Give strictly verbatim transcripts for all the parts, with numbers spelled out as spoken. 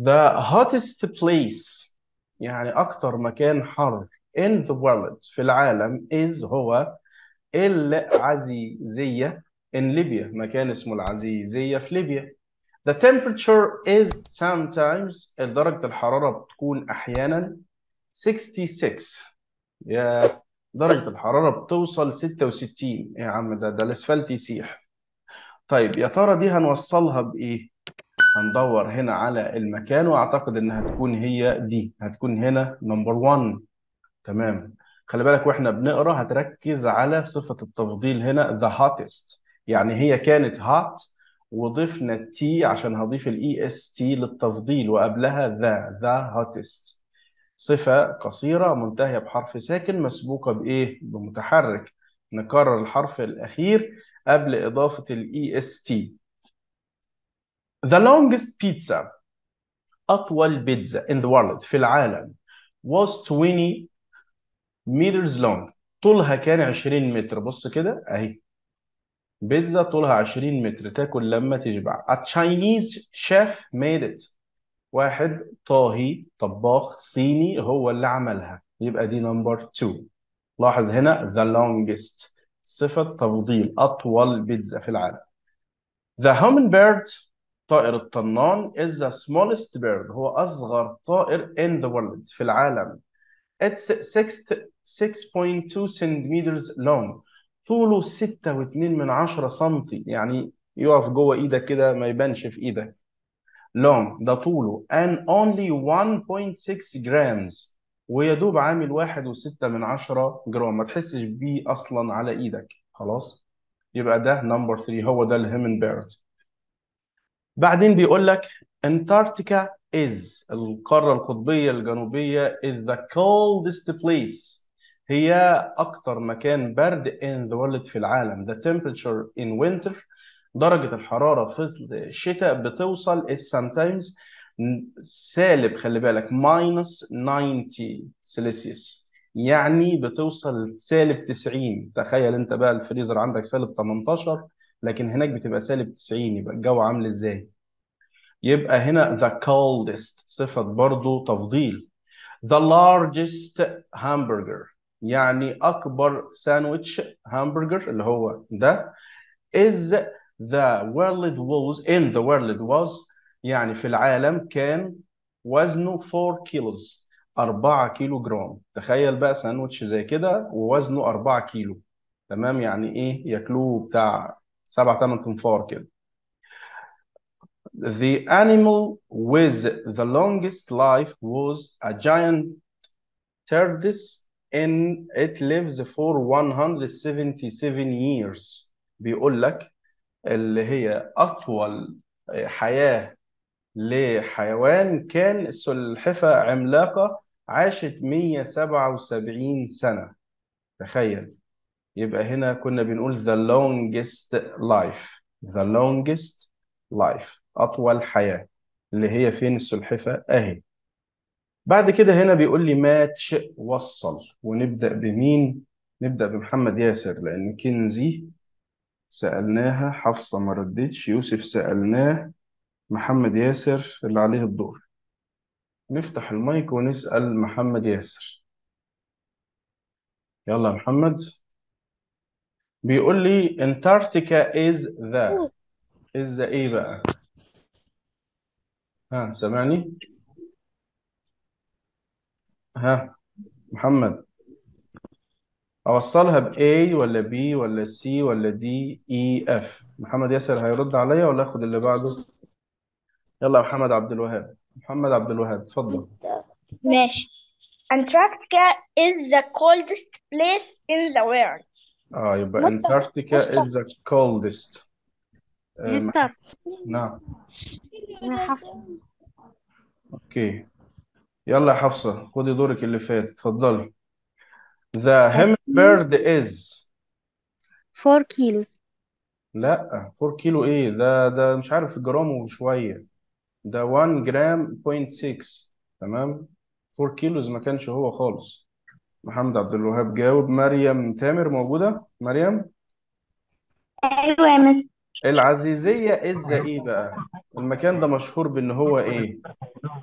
The hottest place يعني أكتر مكان حر in the world في العالم is هو العزيزية in Libya. مكان اسمه العزيزية في ليبيا. The temperature is sometimes درجة الحرارة بتكون أحيانا ستة وستين. يا درجة الحرارة بتوصل ستة وستين يا عم، ده ده الأسفلت يسيح. طيب يا ترى دي هنوصلها بإيه؟ هندور هنا على المكان واعتقد انها هتكون هي دي، هتكون هنا نمبر واحد. تمام. خلي بالك واحنا بنقرا هتركز على صفة التفضيل هنا the hottest، يعني هي كانت hot وضفنا التي عشان هضيف الاي اس تي للتفضيل وقبلها the the hottest. صفة قصيرة منتهية بحرف ساكن مسبوقة بإيه؟ بمتحرك. نكرر الحرف الأخير قبل إضافة الاي اس تي. The longest pizza، أطول بيتزا in the world في العالم was twenty meters long. طولها كان عشرين متر. بص كده أهي، بيتزا طولها عشرين متر تاكل لما تشبع. A Chinese chef made it. واحد طاهي طباخ صيني هو اللي عملها، يبقى دي نمبر اتنين. لاحظ هنا the longest صفة تفضيل، أطول بيتزا في العالم. The hummingbird طائر الطنان is the smallest bird، هو أصغر طائر in the world في العالم. It's six six point two centimeters long. طوله ستة واتنين من عشرة سنتي، يعني يقف جوه ايدك كده ما يبانش في ايدك. long ده طوله and only one point six grams، ويدوب عامل واحد وستة من عشرة جرام، ما تحسش بيه اصلا على ايدك. خلاص، يبقى ده نمبر تلاتة، هو ده الهيمن بيرد. بعدين بيقول لك انتاركتيكا is القارة القطبية الجنوبية is the coldest place، هي أكتر مكان برد in the world في العالم. The temperature in winter درجة الحرارة في الشتاء بتوصل is sometimes سالب، خلي بالك minus تسعين سيلسيوس، يعني بتوصل سالب تسعين. تخيل انت بقى الفريزر عندك سالب تمنتاشر لكن هناك بتبقى سالب تسعين، يبقى الجو عامل ازاي؟ يبقى هنا the coldest صفة برضو تفضيل. the largest hamburger يعني أكبر ساندويتش همبرجر اللي هو ده is the world was in the world was يعني في العالم كان وزنه أربعة كيلوز، أربعة كيلو جرام. تخيل بقى ساندويتش زي كده ووزنه أربعة كيلو. تمام، يعني ايه ياكلوه بتاع سبعة تمن تنفار كده. The animal with the longest life was a giant tortoise and it lives for one hundred seventy-seven years. بيقول لك اللي هي أطول حياة لحيوان كان سلحفة عملاقة عاشت مية وسبعة وسبعين سنة. تخيل، يبقى هنا كنا بنقول the longest life. the longest life أطول حياة اللي هي فين السلحفة أهي. بعد كده هنا بيقول لي ماتش وصل، ونبدأ بمين؟ نبدأ بمحمد ياسر لأن كنزي سألناها، حفصة ما ردتش، يوسف سألناه، محمد ياسر اللي عليه الدور. نفتح المايك ونسأل محمد ياسر. يلا يا محمد. بيقول لي انتاركتيكا is the is the ايه بقى؟ ها سامعني؟ ها محمد، أوصلها ب A ولا B ولا C ولا D E F؟ محمد ياسر هيرد عليا ولا آخد اللي بعده؟ يلا يا محمد عبد الوهاب. محمد عبد الوهاب اتفضل. ماشي. Antarctica is the coldest place in the world. اه يبقى مستر انتاركتيكا مستر is the coldest. آه مح... مستر نعم. أنا حفصة. اوكي، يلا يا حفصة خدي دورك اللي فات، اتفضلي. The hummingbird is. four kilos. لا أربعة كيلو ايه ده؟ ده مش عارف جرام وشوية، ده واحد جرام بوينت ستة. تمام، أربعة كيلوز ما كانش هو خالص. محمد عبد الوهاب جاوب. مريم تامر موجودة؟ مريم. أيوة يا مس. العزيزية إزا إيه بقى؟ المكان ده مشهور بإن هو إيه؟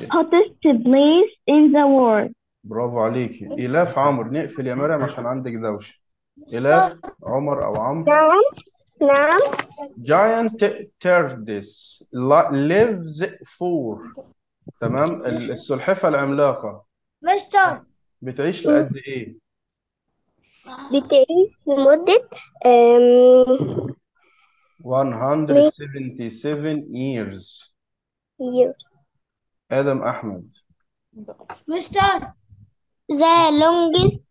hottest place in the world. برافو عليكي. إلاف عمرو. نقفل يا مريم عشان عندك دوشة. إلاف عمر أو عمرو. نعم نعم. Giant tortoise lives for. تمام. ال- السلحفة العملاقة مستر بتعيش لقد إيه؟ بتعيش لمدة um, one hundred seventy-seven years. years. آدم أحمد. مستر the longest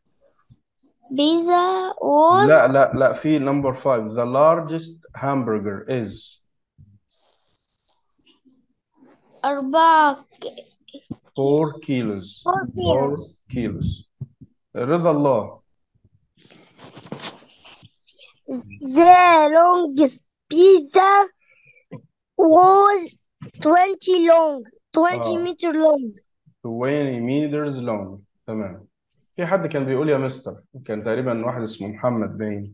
pizza لا was لا لا في number five. The largest hamburger is أربعة four kilos. four four kilos. kilos. رضا الله. The longest pizza was twenty long twenty اه meter long. twenty meters long. تمام. في حد كان بيقول يا مستر، كان تقريبا واحد اسمه محمد باين،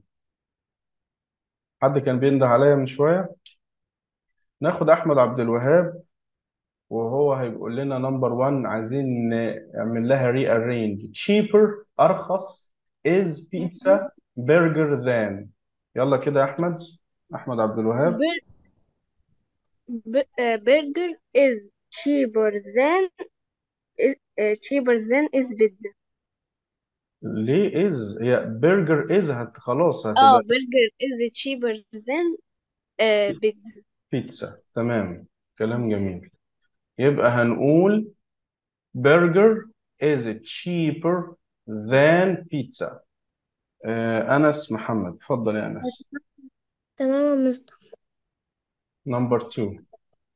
حد كان بينده عليا من شوية. ناخد أحمد عبد الوهاب وهو هيقول لنا نمبر واحد. عايزين نعمل لها ري ارينج. cheaper أرخص is pizza burger than. يلا كده يا أحمد. أحمد عبد الوهاب. B- uh, burger is cheaper than is, uh, cheaper than is pizza. ليه is؟ هي برجر is هت خلاص اه هتبقى burger is cheaper than uh, pizza. بيتزا. تمام. كلام جميل. يبقى هنقول burger is cheaper than pizza. آه أنس محمد. اتفضل يا أنس. تمام يا مستر. نمبر اتنين.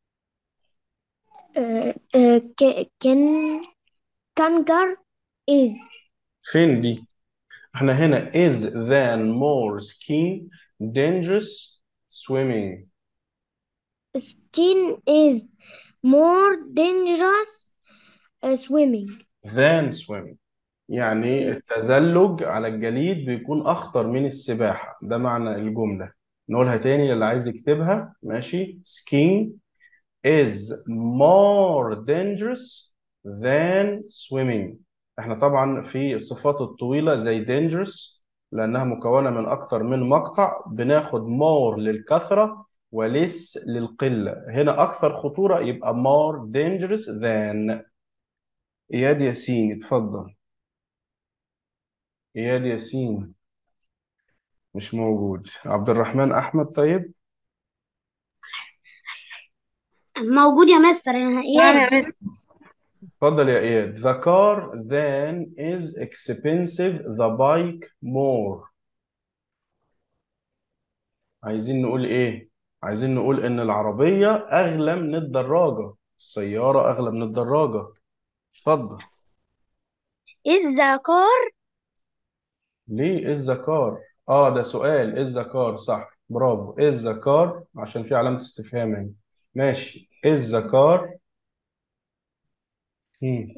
آه، آه، ك- كان كانجر is فين دي؟ احنا هنا is than more skiing dangerous swimming. skin is more dangerous uh, swimming. than swimming يعني التزلج على الجليد بيكون أخطر من السباحة. ده معنى الجملة. نقولها تاني للي عايز يكتبها. ماشي. skiing is more dangerous than swimming. احنا طبعا في الصفات الطويلة زي dangerous لأنها مكونة من أكتر من مقطع بناخد more للكثرة وليس للقلة. هنا أكثر خطورة يبقى more dangerous than. إياد ياسين. اتفضل. إياد ياسين مش موجود. عبد الرحمن أحمد. طيب موجود يا مستر. انا نعم اياد. يا مس. اتفضل يا إياد. The car then is expensive the bike more. عايزين نقول إيه؟ عايزين نقول إن العربية أغلى من الدراجة. السيارة أغلى من الدراجة. اتفضل. is the car ليه is the car؟ آه ده سؤال. is the car صح. برافو. is the car عشان في علامة استفهام هنا. ماشي. is the car hmm.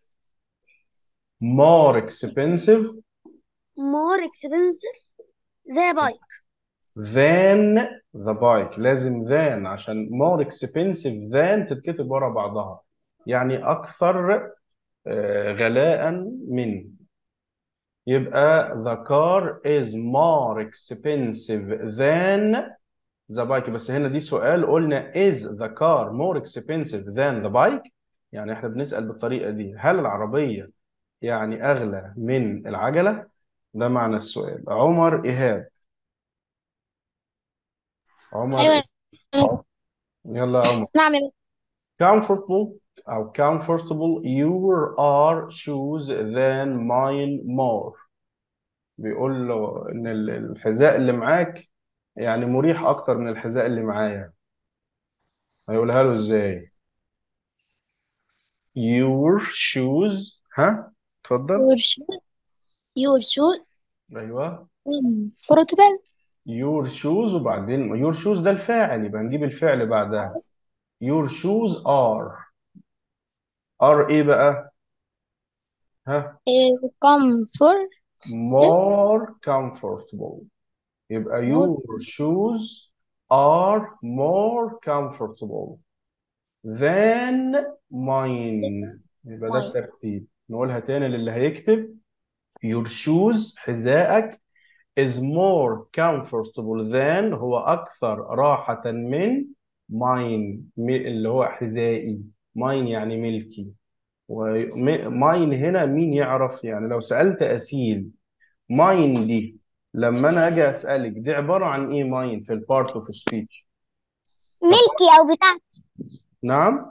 more expensive more expensive the bike. than the bike. لازم than عشان more expensive than تتكتب ورا بعضها، يعني أكثر آه، غلاء من. يبقى the car is more expensive than the bike. بس هنا دي سؤال. قلنا is the car more expensive than the bike، يعني احنا بنسأل بالطريقة دي هل العربية يعني أغلى من العجلة. ده معنى السؤال. عمر إيهاب. عمر ايوه. إيهاب. يلا يا عمر. نعم يا comfortable أو comfortable your are shoes than mine more. بيقول له إن ال- الحذاء اللي معاك يعني مريح أكتر من الحذاء اللي معايا. هيقولها له إزاي؟ your shoes. ها اتفضل. your shoes your shoes أيوه. comfortable. your shoes وبعدين your shoes ده الفاعل يبقى نجيب الفعل بعدها. your shoes are are إيه بقى؟ ها uh, comfort more comfortable. يبقى more your shoes are more comfortable. than mine. يبقى ده mine. الترتيب. نقولها تاني للي هيكتب. your shoes حذائك is more comfortable than هو أكثر راحة من mine اللي هو حذائي. mine يعني ملكي. وماين هنا مين يعرف؟ يعني لو سألت أسيل ماين دي، لما أنا أجي أسألك دي عبارة عن إيه ماين في البارت أوف سبيتش؟ ملكي أو بتاعتي. نعم؟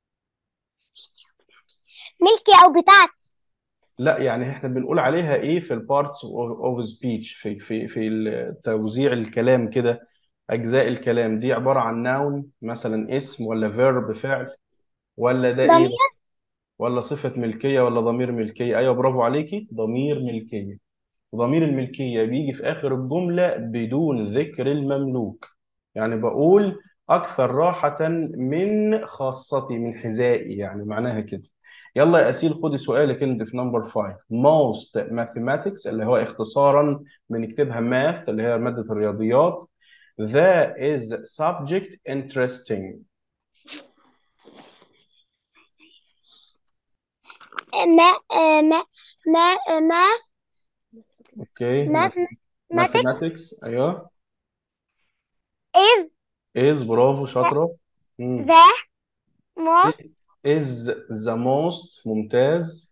ملكي أو بتاعتي. لا، يعني احنا بنقول عليها ايه في البارتس اوف سبيتش، في في في توزيع الكلام كده، اجزاء الكلام دي عباره عن ناون مثلا اسم، ولا فيرب فعل، ولا ده ايه، ضمير. ولا صفه ملكيه، ولا ضمير ملكيه؟ ايوه برافو عليكي، ضمير ملكيه. ضمير الملكيه بيجي في اخر الجمله بدون ذكر المملوك. يعني بقول اكثر راحه من خاصتي، من حذائي، يعني معناها كده. يلا يا أسيل خدي سؤالك انت في نمبر خمسة. most mathematics اللي هو اختصارا بنكتبها math اللي هي مادة الرياضيات. that is subject interesting. ما ما ما ما اوكي. mathematics mathematics ايوه. is is برافو شاطرة. مم. the most is the most ممتاز.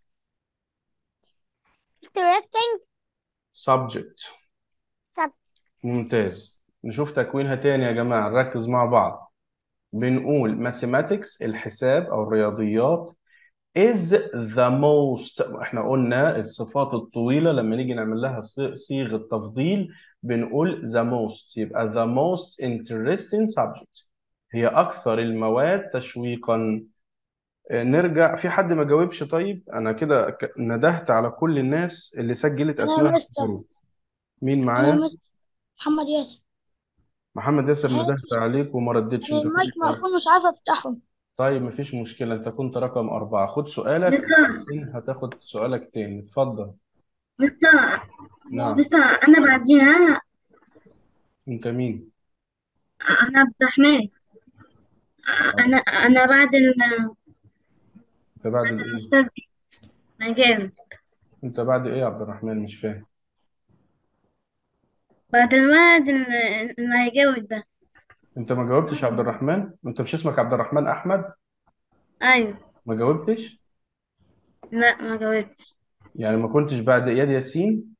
interesting subject subject. ممتاز. نشوف تكوينها تاني يا جماعة، نركز مع بعض. بنقول mathematics الحساب أو الرياضيات is the most. احنا قلنا الصفات الطويلة لما نيجي نعمل لها صي- صيغة تفضيل بنقول the most، يبقى the most interesting subject، هي أكثر المواد تشويقا. آه، نرجع، في حد ما جاوبش؟ طيب أنا كده ك- ندهت على كل الناس اللي سجلت أنا أسمائها في مستر الجروب. مين أنا معايا؟ مستر محمد ياسر. محمد ياسر، هي- ندهت عليك وما ردتش، أنت المايك كنت. مقفول مش عارفة أفتحه. طيب مفيش مشكلة، أنت كنت رقم أربعة. خد سؤالك مستر وبعدين هتاخد سؤالك تاني، اتفضل. مستر نعم. مستر أنا بعديها. أنت مين؟ أنا عبد الرحمن. أنا أنا بعد ال أنت بعد بعد الإيه؟ الأستاذ مجاوب. أنت بعد إيه يا عبد الرحمن؟ مش فاهم. بعد الولد اللي اللي هيجاوب ده. أنت ما جاوبتش يا عبد الرحمن؟ أنت مش اسمك عبد الرحمن أحمد؟ أيوه. ما جاوبتش؟ لا ما جاوبتش. يعني ما كنتش بعد إياد ياسين؟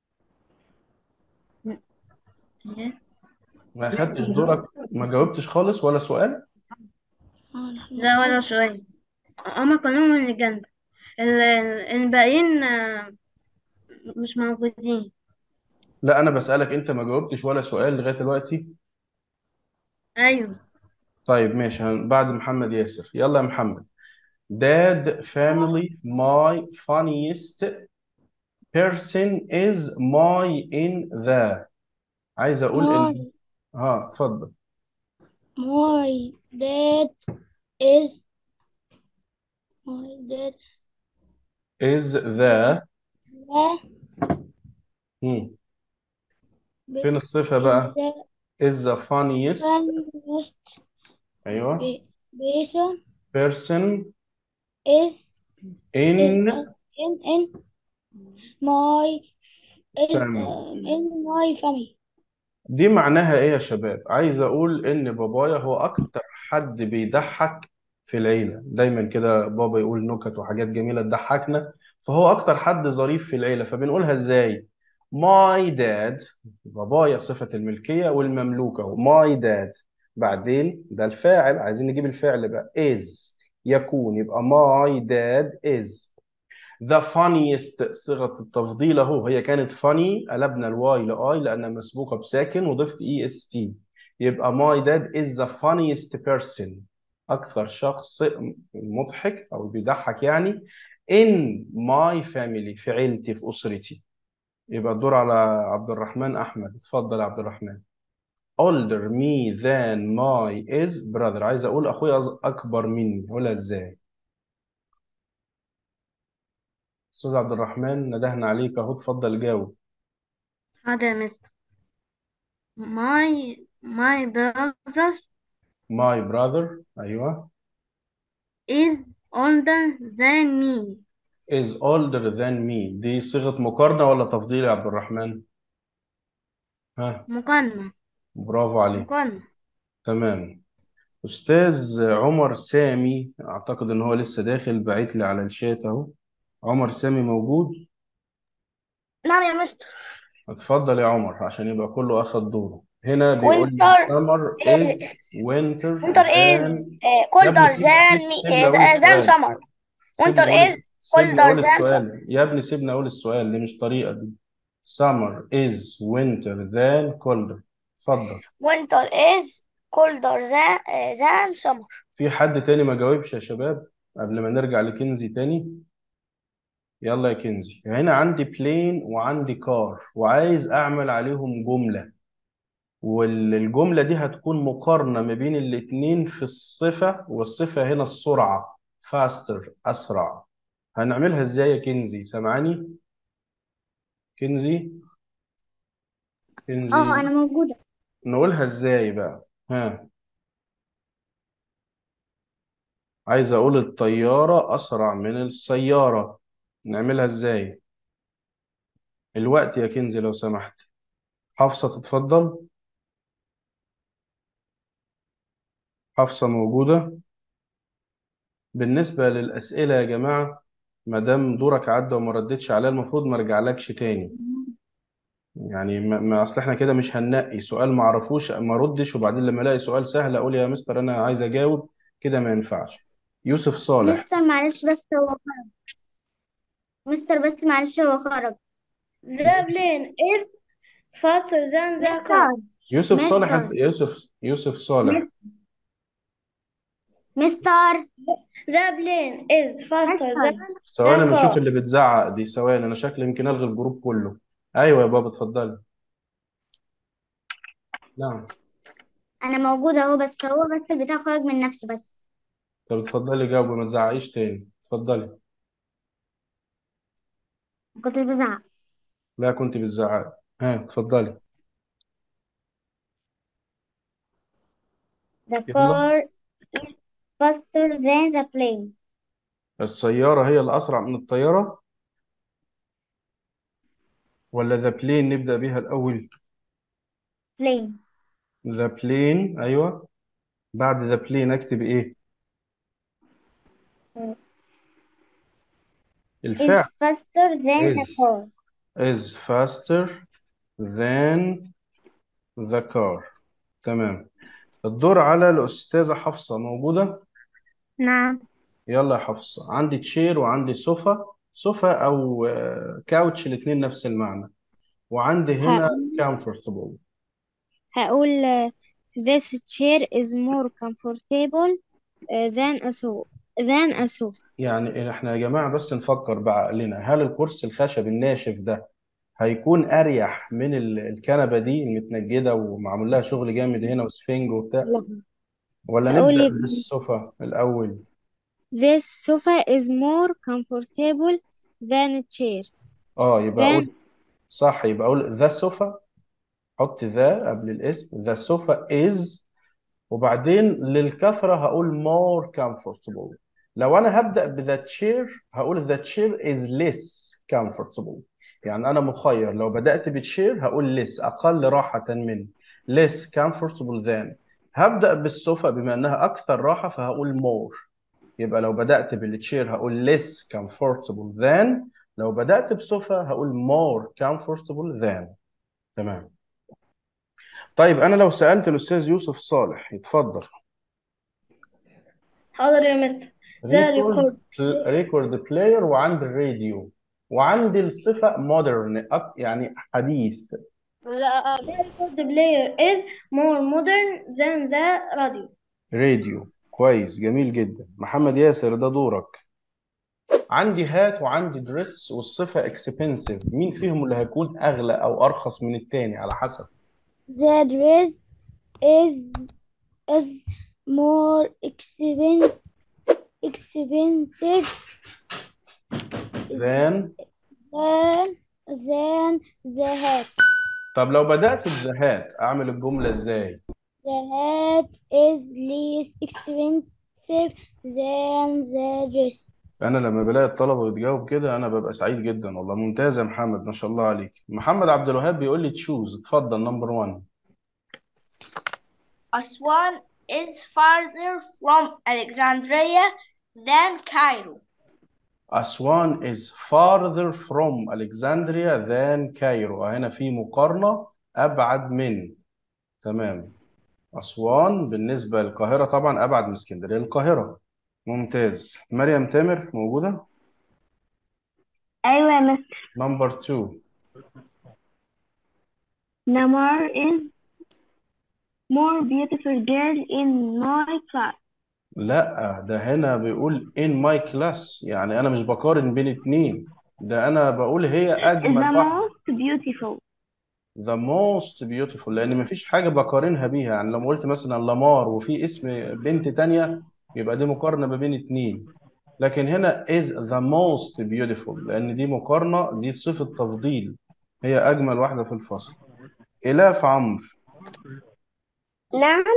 ما أخدتش دورك؟ ما جاوبتش خالص ولا سؤال؟ لا ولا شوية. هما كلهم اللي جنبي. ال- ال- الباقيين آه، مش موجودين. لا أنا بسألك، أنت ما جاوبتش ولا سؤال لغاية دلوقتي؟ أيوه. طيب ماشي، هن- بعد محمد ياسر. يلا يا محمد. Dad family my funniest person is my in the. عايز أقول My إن. ها اتفضل. my dad is my dad is is the. the مم. b- فين الصفة is بقى؟ the is the funniest. funniest أيوه. pe- person person is is in uh, in in my is family. uh, in my family. دي معناها إيه يا شباب؟ عايز أقول إن بابايا هو أكتر حد بيضحك في العيلة. دايما كده بابا يقول نكت وحاجات جميلة تضحكنا، فهو أكتر حد ظريف في العيلة. فبنقولها إزاي؟ my dad. بابايا صفة الملكية والمملوكة أهو my dad. بعدين ده الفاعل، عايزين نجيب الفعل بقى is، يكون، يبقى my dad is the funniest. صيغة التفضيل اهو، هي كانت funny قلبنا الواي لاي لانها مسبوقة بساكن وضفت اي اس تي، يبقى my dad is the funniest person، اكثر شخص مضحك او بيضحك يعني in my family، في عيلتي، في اسرتي. يبقى الدور على عبد الرحمن احمد، اتفضل يا عبد الرحمن. older me than my is brother. عايز اقول اخويا أص- اكبر مني، اقولها ازاي؟ استاذ عبد الرحمن ندهنا عليك اهو، اتفضل جاوب. هذا يا مستر. my my brother my brother ايوه. is older than me. is older than me دي صيغة مقارنة ولا تفضيل يا عبد الرحمن؟ ها، مقارنة. برافو عليك. مقارنة. تمام. أستاذ عمر سامي، أعتقد إن هو لسه داخل، بعت لي على الشات أهو. عمر سامي موجود؟ نعم يا مستر. اتفضل يا عمر عشان يبقى كله أخد دوره. هنا بيقول لي winter summer is winter winter is than. uh, يا ابني colder سيب than سيب me سيبني أقول uh, than السؤال. summer. سيبني winter أقول is سيبني colder أقول than summer. السؤال يا ابني، سيبني أقول السؤال، دي مش طريقة دي. summer is winter than colder. اتفضل. winter is colder than uh, than summer. في حد تاني ما جاوبش يا شباب قبل ما نرجع لكنزي تاني؟ يلا يا كنزي. هنا عندي بلين وعندي كار وعايز أعمل عليهم جملة، والجملة دي هتكون مقارنة ما بين الاتنين في الصفة، والصفة هنا السرعة faster أسرع. هنعملها ازاي يا كنزي؟ سامعاني؟ كنزي كنزي اه انا موجودة. نقولها ازاي بقى؟ ها، عايز اقول الطيارة اسرع من السيارة، نعملها ازاي؟ الوقت يا كنزي لو سمحت. حفصة تتفضل. حفصة موجودة؟ بالنسبة للأسئلة يا جماعة، ما دام دورك عدى وما ردتش عليها المفروض ما ارجعلكش تاني. يعني ما, ما اصل احنا كده مش هننقي سؤال ما اعرفوش ما ردش وبعدين لما الاقي سؤال سهل اقول يا مستر انا عايز اجاوب، كده ما ينفعش. يوسف صالح. مستر معلش بس هو خرج. مستر بس معلش هو خرج. The plane is faster than the car. مستر يوسف صالح انت مستر يوسف يوسف صالح. مس- مستر The plane is faster مستر than ثواني the ما اشوف car. اللي بتزعق دي، ثواني انا شكلي يمكن الغي الجروب كله. ايوه يا بابا اتفضلي. نعم. انا موجودة اهو، بس هو بس البتاع خرج من نفسه بس. طب اتفضلي جاوبي ما تزعقيش تاني، اتفضلي. ما كنتش بزعق. لا كنت بتزعقي. ها اتفضلي. The يلا. car is faster than the plane. السيارة هي الأسرع من الطيارة ولا ذا بلين نبدأ بيها الأول؟ plane ذا بلين أيوه. بعد ذا بلين أكتب إيه؟ الفعل is faster than the is car. is faster than the car. تمام. الدور على الأستاذة حفصة، موجودة؟ نعم. يلا يا حفصة. عندي تشير وعندي سوفا، سوفا أو كاوتش الاتنين نفس المعنى، وعندي هنا هقول comfortable. هقول uh, this chair is more comfortable uh, than a sofa than a sofa. يعني احنا يا جماعة بس نفكر بعقلنا، هل الكرسي الخشب الناشف ده هيكون أريح من ال- الكنبة دي المتنجدة ومعمول لها شغل جامد هنا وسفنج وبتاع، لا. ولا هقول نبدأ يبقى بالسوفا الأول؟ this sofa is more comfortable than a chair اه يبقى than أقول صح، يبقى أقول ذا سوفا، حط ذا قبل الاسم، ذا سوفا is، وبعدين للكثرة هقول more comfortable. لو أنا هبدأ بذا تشير هقول the chair is less comfortable. يعني أنا مخير، لو بدأت بتشير هقول less أقل راحة من، less comfortable than. هبدأ بالسوفا بما أنها أكثر راحة فهقول more. يبقى لو بدأت بالتشير هقول less comfortable than، لو بدأت بسوفا هقول more comfortable than. تمام. طيب أنا لو سألت الأستاذ يوسف صالح يتفضل. حاضر يا مستر. The ريكورد record ريكورد بلاير وعندي الراديو وعندي الصفة مودرن يعني حديث. لا the record player is more modern than the radio. راديو كويس جميل جدا. محمد ياسر ده دورك. عندي هات وعندي دريس والصفة اكسبنسيف، مين فيهم اللي هيكون أغلى أو أرخص من التاني على حسب؟ The dress is is more expensive expensive ذان. than than the hat. طب لو بدأت بذهات أعمل الجملة إزاي؟ The hat is less expensive safe than the dress. انا لما بلاقي الطلبه بتجاوب كده انا ببقى سعيد جدا والله. ممتاز يا محمد، ما شاء الله عليك. محمد عبد الوهاب بيقول لي تشوز. اتفضل نمبر واحد. Aswan is farther from Alexandria than Cairo. أسوان is farther from Alexandria than Cairo. هنا في مقارنة، أبعد من. تمام. أسوان بالنسبة للقاهرة طبعا أبعد من اسكندرية للقاهرة. ممتاز. مريم تامر موجودة؟ أيوة يا مستر. نمبر اتنين. Namar is more beautiful girl in my class. لا، ده هنا بيقول in my class، يعني أنا مش بقارن بين اتنين، ده أنا بقول هي أجمل The واحدة. most beautiful. the most beautiful، لأن مفيش حاجة بقارنها بيها. يعني لما قلت مثلا لامار وفي اسم بنت تانية يبقى دي مقارنة ما بين اتنين. لكن هنا is the most beautiful لأن دي مقارنة، دي صفة تفضيل، هي أجمل واحدة في الفصل. إلاف عمرو. نعم.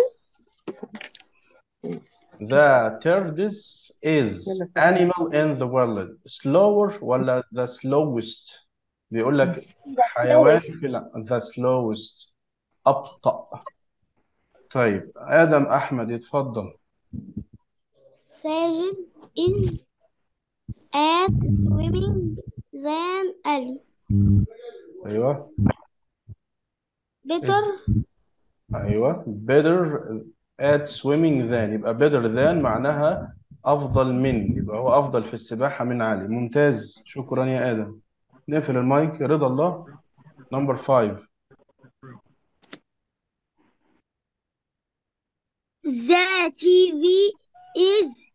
The tortoise is animal in the world. slower ولا the slowest؟ بيقول لك حيوان Slowest. في الع- the slowest، أبطأ. طيب آدم أحمد يتفضل. Sajid is at swimming than Ali. أيوه. Better. ايوه better at swimming than، يبقى better than معناها افضل من، يبقى هو افضل في السباحه من علي. ممتاز، شكرا يا ادم. نقفل المايك. رضا الله. نمبر خمسة. The T V is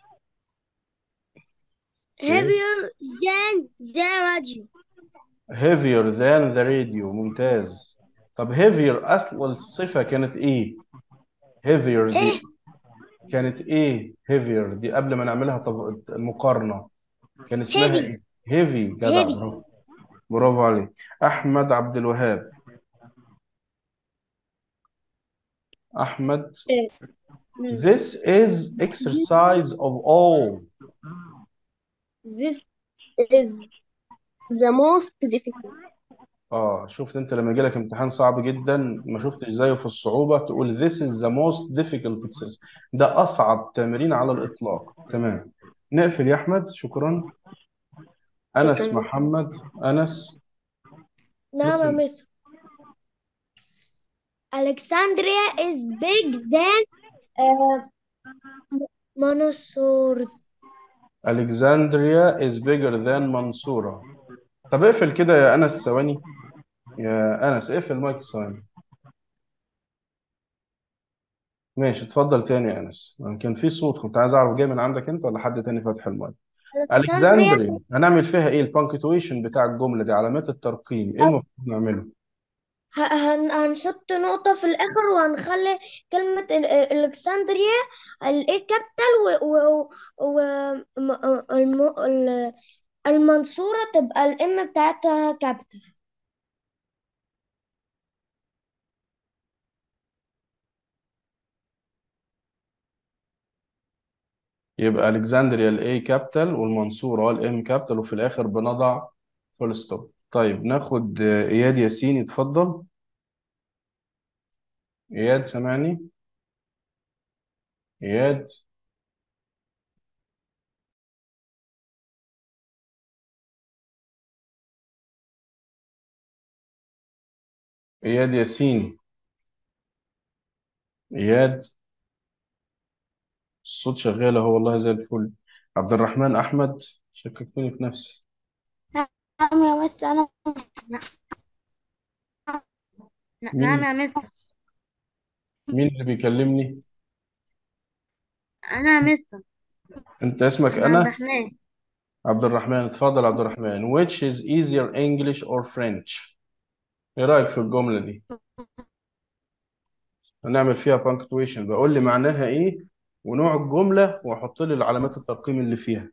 ايه heavier than the radio. heavier than the radio. ممتاز. طب heavier اصل الصفه كانت ايه؟ heavier إيه دي كانت ايه؟ heavier دي قبل ما نعملها طب مقارنه كان اسمها heavy ايه؟ heavy. جدع، heavy. برافو. برافو عليك. احمد عبد الوهاب. احمد. إيه. مم. This is exercise of all. This is the most difficult. اه شفت انت لما يجي لك امتحان صعب جدا ما شفتش زيه في الصعوبة تقول this is the most difficult exercise، ده أصعب تمرين على الإطلاق. تمام. نقفل يا أحمد. شكرا. شكرا أنس يا مستر. محمد. أنس. نعم يا لسه. مستر. Alexandria is big than uh, Monosaurus. Alexandria is bigger than منصورة. طب اقفل كده يا أنس ثواني. يا أنس اقفل مايك ثواني. ماشي اتفضل تاني يا أنس، كان في صوت كنت عايز أعرف جاي من عندك أنت ولا حد تاني فاتح المايك. Alexandria الكسندريا هنعمل فيها ايه؟ البانكتويشن بتاع الجمله دي، علامات الترقيم، ايه المفروض نعمله؟ ه- هن هنحط نقطة في الآخر وهنخلي كلمة ال- ال- الكسندريا الايه كابيتال و و و م- الم- ال- المنصورة تبقى الام بتاعتها كابيتال. يبقى الكسندريا الاي كابيتال والمنصوره الام كابيتال وفي الاخر بنضع فول ستوب. طيب ناخد آه، اياد ياسين يتفضل. اياد سامعني؟ اياد. اياد ياسين. اياد. الصوت شغال اهو والله زي الفل. عبد الرحمن احمد. شككتني في نفسي. نعم يا مستر. أنا نعم مين يا مستر. مين اللي بيكلمني؟ أنا يا مستر. انت اسمك أنا عبد انا؟ الرحمن. عبد الرحمن. اتفضل عبد الرحمن. which is easier English or French؟ ايه رأيك في الجملة دي؟ هنعمل فيها punctuation، بقول لي معناها ايه ونوع الجملة واحط لي العلامات الترقيم اللي فيها.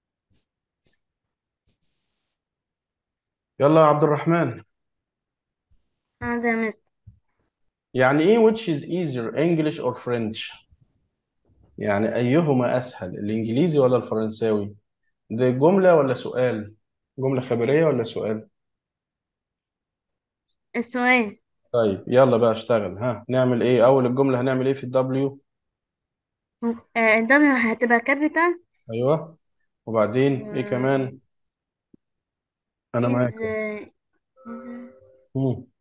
يلا يا عبد الرحمن. أنا يا مستر. يعني ايه which is easier English or French؟ يعني أيهما أسهل، الإنجليزي ولا الفرنساوي؟ دي جملة ولا سؤال؟ جملة خبرية ولا سؤال؟ السؤال. طيب يلا بقى اشتغل. ها نعمل ايه اول الجملة؟ هنعمل ايه في الدبليو؟ الدبليو هتبقى كابيتال. ايوه. وبعدين ايه كمان؟ انا معاك. is مم.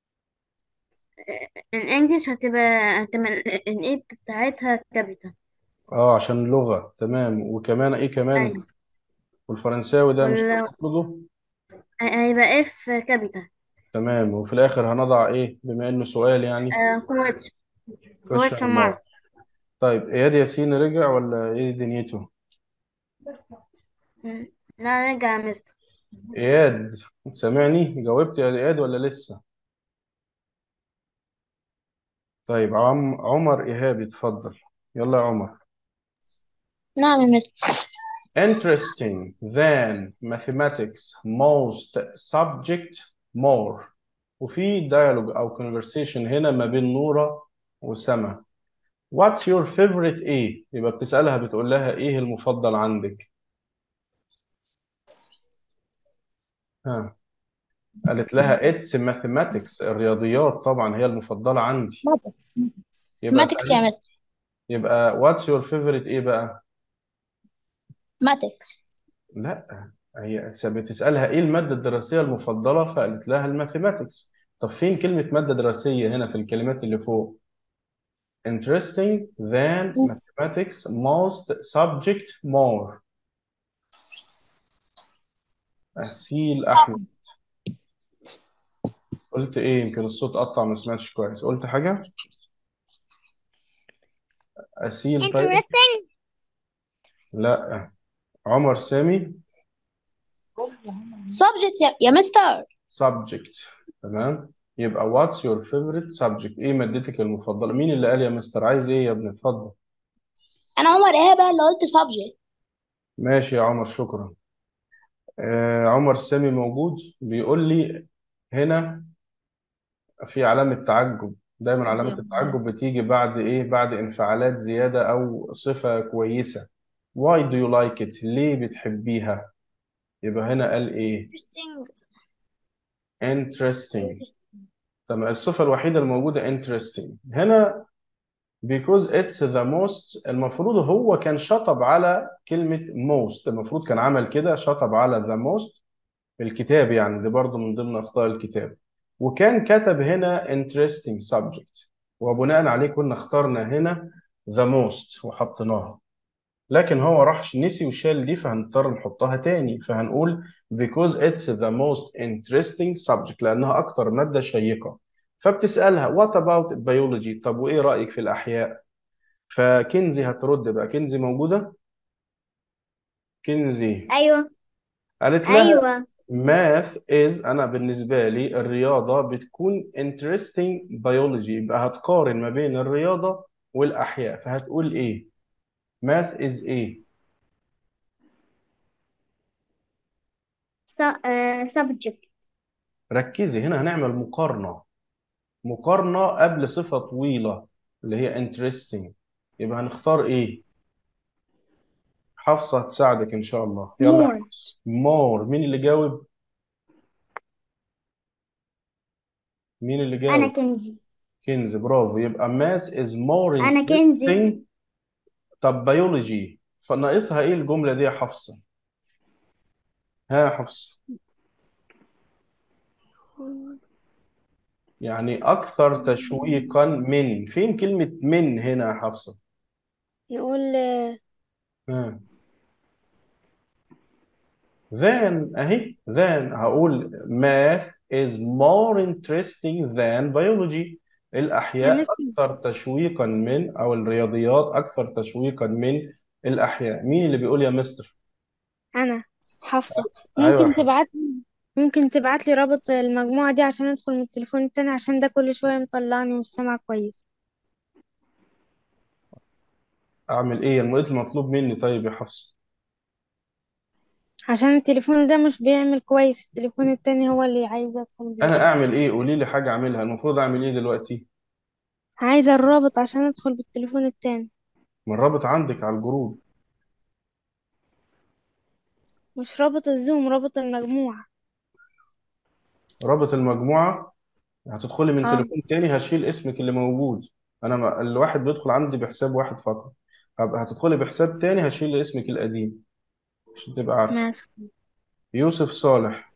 الانجليش هتبقى هتبقى الايه بتاعتها كابيتال. اه عشان لغة، تمام. وكمان ايه كمان؟ ايوه. والفرنساوي ده مش ولا لغة برضه؟ هيبقى اف كابيتال. تمام. وفي الاخر هنضع ايه بما انه سؤال يعني؟ كويتش كويتش question mark. مارك. طيب اياد ياسين رجع ولا ايه دنيته؟ لا رجع يا مستر. اياد سامعني؟ جاوبت يا اياد ولا لسه؟ طيب عم عمر ايهابي اتفضل. يلا يا عمر. نعم يا مستر. Interesting than mathematics most subject more. وفي dialogue أو conversation هنا ما بين نورة وسما. What's your favorite إيه؟ يبقى بتسألها بتقول لها إيه المفضل عندك؟ ها قالت لها it's mathematics، الرياضيات طبعا هي المفضلة عندي. ماتكس يبقى ماتكس يا اسألي. مستر. يبقى what's your favorite إيه بقى؟ ماتكس. لا، هي بتسألها ايه المادة الدراسية المفضلة فقالت لها الماثيماتكس. طب فين كلمة مادة دراسية هنا في الكلمات اللي فوق؟ interesting than mathematics most subject more. أسيل أحمد قلت ايه؟ يمكن الصوت قطع ما سمعتش كويس. قلت حاجة؟ أسيل طيب؟ interesting. لا. عمر سامي؟ subject يا, يا مستر. subject. تمام. يبقى what's your favorite subject؟ ايه مادتك المفضلة؟ مين اللي قال يا مستر؟ عايز ايه يا ابني؟ اتفضل. انا عمر ايه بقى اللي قلت subject. ماشي يا عمر شكرا. آه عمر سامي موجود بيقول لي هنا في علامة تعجب. دايما علامة التعجب بتيجي بعد إيه؟ بعد انفعالات زيادة أو صفة كويسة. Why do you like it؟ ليه بتحبيها؟ يبقى هنا قال إيه؟ interesting. interesting. تمام. الصفة الوحيدة الموجودة interesting هنا because it's the most. المفروض هو كان شطب على كلمة most، المفروض كان عمل كده شطب على the most الكتاب، يعني دي برضو من ضمن أخطاء الكتاب. وكان كتب هنا interesting subject، وبناء عليه كنا اخترنا هنا the most وحطيناها. لكن هو راح نسي وشال دي فهنضطر نحطها تاني، فهنقول because it's the most interesting subject لأنها أكتر مادة شيقة. فبتسألها what about biology؟ طب وإيه رأيك في الأحياء؟ فكنزي هترد بقى. كنزي موجودة؟ كنزي ايوه قالت لها ايوه. math is. أنا بالنسبة لي الرياضة بتكون interesting biology، يبقى هتقارن ما بين الرياضة والأحياء فهتقول إيه؟ math is إيه؟ Su- آه، subject. ركزي هنا هنعمل مقارنة. مقارنة قبل صفة طويلة اللي هي interesting. يبقى هنختار إيه؟ حفصة هتساعدك إن شاء الله. يلا يا more. حفص. more. مين اللي جاوب؟ مين اللي انا جاوب؟ كنزي. كنز برافو. يبقى math is more انا كنزي. interesting. طب بيولوجي فناقصها ايه الجملة دي يا حفصة؟ ها يا حفصة؟ يعني أكثر تشويقا من. فين كلمة من هنا يا حفصة؟ نقول ها then أهي then هقول math is more interesting than biology. الأحياء هنسمع. أكثر تشويقا من، أو الرياضيات أكثر تشويقا من الأحياء. مين اللي بيقول يا مستر؟ أنا حافظة. أيوة يا ممكن حفصة. تبعت ممكن تبعت لي رابط المجموعة دي عشان أدخل من التليفون التاني، عشان ده كل شوية مطلعني ومش سامع كويس. أعمل إيه؟ المهم المطلوب مني طيب يا حفصة؟ عشان التليفون ده مش بيعمل كويس، التليفون التاني هو اللي عايزة أدخل بيه. أنا أعمل إيه؟ قولي لي حاجة أعملها. المفروض أعمل إيه دلوقتي؟ عايزة الرابط عشان أدخل بالتليفون التاني. من رابط عندك على الجروب. مش رابط الزوم، رابط المجموعة. رابط المجموعة. هتدخلي من اه تليفون تاني هشيل اسمك اللي موجود. أنا ما... الواحد بيدخل عندي بحساب واحد فقط. هبقى هتدخلي بحساب تاني هشيل اسمك القديم عشان تبقى عارفة. ماشي. يوسف صالح.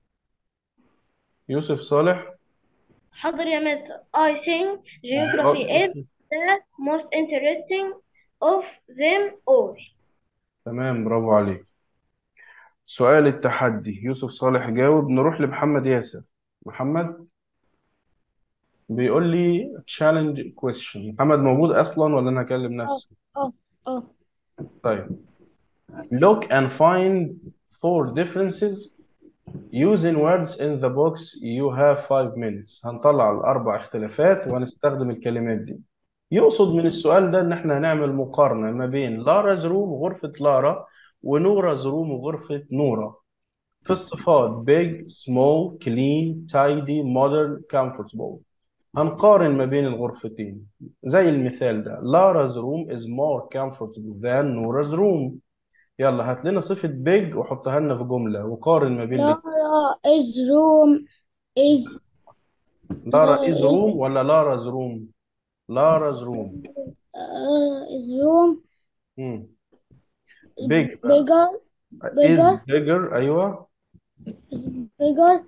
يوسف صالح. حاضر يا مستر. I think geography is آه، the most interesting of them all. تمام، برافو عليك. سؤال التحدي، يوسف صالح جاوب. نروح لمحمد ياسر. محمد بيقول لي challenge question. محمد موجود أصلا ولا أنا هكلم اه نفسي؟ اه اه طيب. Look and find four differences using words in the box. You have five minutes. هنطلع الأربع اختلافات وهنستخدم الكلمات دي. يقصد من السؤال ده إن إحنا هنعمل مقارنة ما بين لارا روم غرفة لارا ونورا روم غرفة نورا في الصفات big, small, clean, tidy, modern, comfortable. هنقارن ما بين الغرفتين زي المثال ده. لارا روم is more comfortable than نورا روم. يلا هات لنا صفة big وحطها لنا في جملة وقارن ما بين الاتنين. Laura is room is لارا is uh, room ولا لارا روم؟ لارا روم. is room big بقى. bigger is bigger bigger. أيوة. is bigger